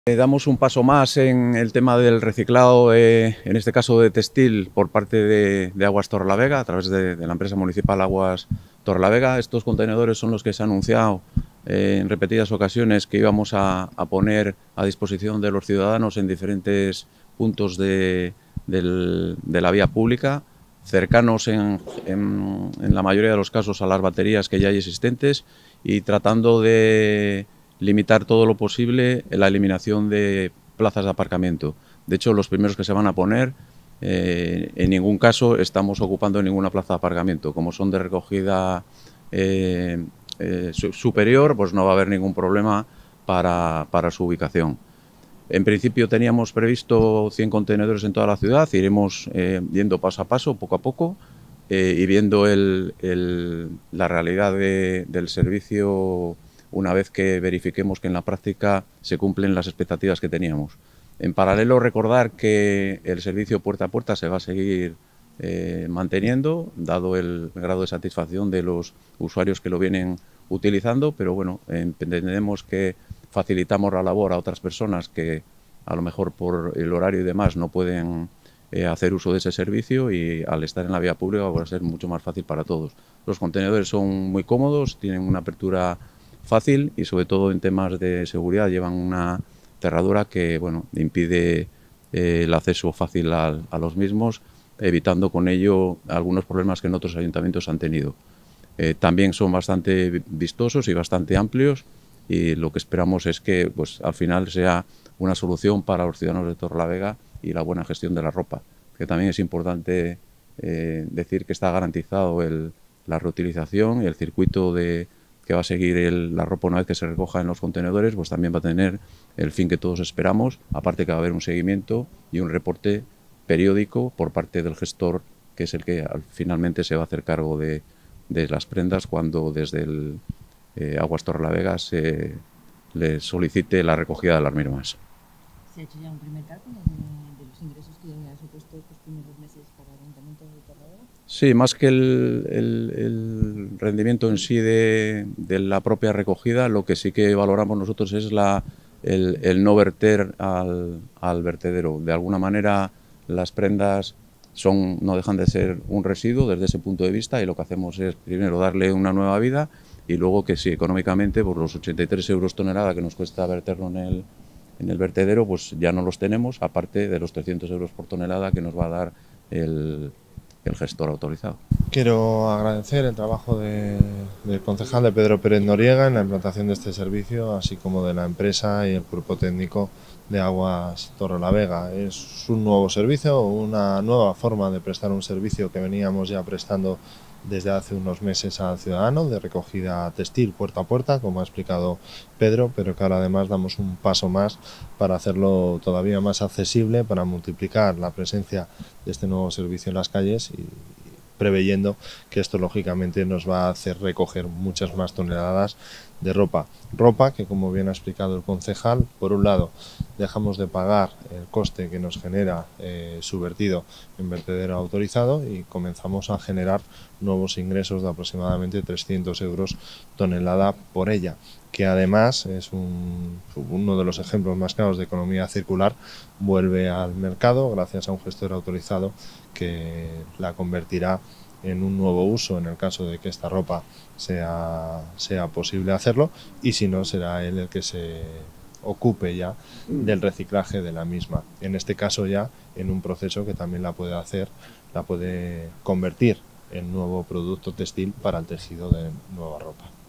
Damos un paso más en el tema del reciclado, en este caso de textil, por parte de Aguas Torrelavega, a través de la empresa municipal Aguas Torrelavega. Estos contenedores son los que se ha anunciado en repetidas ocasiones que íbamos a poner a disposición de los ciudadanos en diferentes puntos de la vía pública, cercanos en la mayoría de los casos a las baterías que ya hay existentes, y tratando de limitar todo lo posible la eliminación de plazas de aparcamiento. De hecho, los primeros que se van a poner, en ningún caso estamos ocupando ninguna plaza de aparcamiento. Como son de recogida superior, pues no va a haber ningún problema para su ubicación. En principio teníamos previsto 100 contenedores en toda la ciudad. Iremos yendo paso a paso, poco a poco, y viendo la realidad del servicio una vez que verifiquemos que en la práctica se cumplen las expectativas que teníamos. En paralelo, recordar que el servicio puerta a puerta se va a seguir manteniendo, dado el grado de satisfacción de los usuarios que lo vienen utilizando, pero bueno, entendemos que facilitamos la labor a otras personas que a lo mejor por el horario y demás no pueden hacer uso de ese servicio, y al estar en la vía pública va a ser mucho más fácil para todos. Los contenedores son muy cómodos, tienen una apertura fácil y sobre todo en temas de seguridad llevan una cerradura que impide el acceso fácil a los mismos, evitando con ello algunos problemas que en otros ayuntamientos han tenido. También son bastante vistosos y bastante amplios, y lo que esperamos es que al final sea una solución para los ciudadanos de Torrelavega y la buena gestión de la ropa, que también es importante decir que está garantizado la reutilización y el circuito que va a seguir la ropa una vez que se recoja en los contenedores, pues también va a tener el fin que todos esperamos, aparte que va a haber un seguimiento y un reporte periódico por parte del gestor, que es el que finalmente se va a hacer cargo de las prendas cuando desde Aguas Torrelavega se le solicite la recogida de las mismas. ¿Se ha hecho ya un primer cálculo de los ingresos que ha supuesto estos primeros meses para el Ayuntamiento de Torrelavega? Sí, más que el rendimiento en sí de la propia recogida, lo que sí que valoramos nosotros es el no verter al vertedero. De alguna manera las prendas no dejan de ser un residuo desde ese punto de vista, y lo que hacemos es primero darle una nueva vida, y luego que sí, económicamente, por los 83 euros tonelada que nos cuesta verterlo en el vertedero, pues ya no los tenemos, aparte de los 300 euros por tonelada que nos va a dar el gestor autorizado. Quiero agradecer el trabajo del concejal de Pedro Pérez Noriega en la implantación de este servicio, así como de la empresa y el cuerpo técnico de Aguas Torrelavega. Es un nuevo servicio, una nueva forma de prestar un servicio que veníamos ya prestando desde hace unos meses al ciudadano, de recogida textil puerta a puerta, como ha explicado Pedro, pero que ahora además damos un paso más para hacerlo todavía más accesible, para multiplicar la presencia de este nuevo servicio en las calles, y preveyendo que esto lógicamente nos va a hacer recoger muchas más toneladas de ropa. Ropa que, como bien ha explicado el concejal, por un lado dejamos de pagar el coste que nos genera su vertido en vertedero autorizado, y comenzamos a generar nuevos ingresos de aproximadamente 300 euros tonelada por ella, que además es uno de los ejemplos más claros de economía circular. Vuelve al mercado gracias a un gestor autorizado que la convertirá en un nuevo uso en el caso de que esta ropa sea posible hacerlo, y si no, será él el que se ocupe ya del reciclaje de la misma, en este caso ya en un proceso que también la puede convertir en nuevo producto textil para el tejido de nueva ropa.